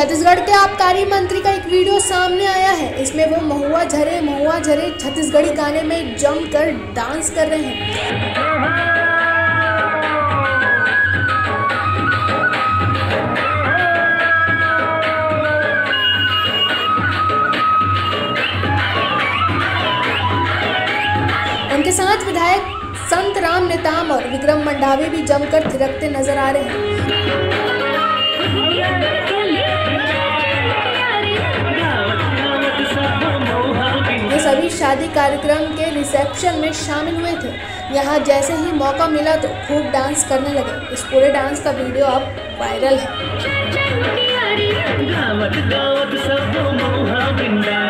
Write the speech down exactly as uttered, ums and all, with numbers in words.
छत्तीसगढ़ के आबकारी मंत्री का एक वीडियो सामने आया है। इसमें वो महुआ झरे महुआ झरे छत्तीसगढ़ी गाने में जमकर डांस कर रहे हैं। उनके साथ विधायक संत राम नेताम और विक्रम मंडावी भी जमकर थिरकते नजर आ रहे हैं। ये सभी शादी कार्यक्रम के रिसेप्शन में शामिल हुए थे। यहाँ जैसे ही मौका मिला तो खूब डांस करने लगे। इस पूरे डांस का वीडियो अब वायरल है।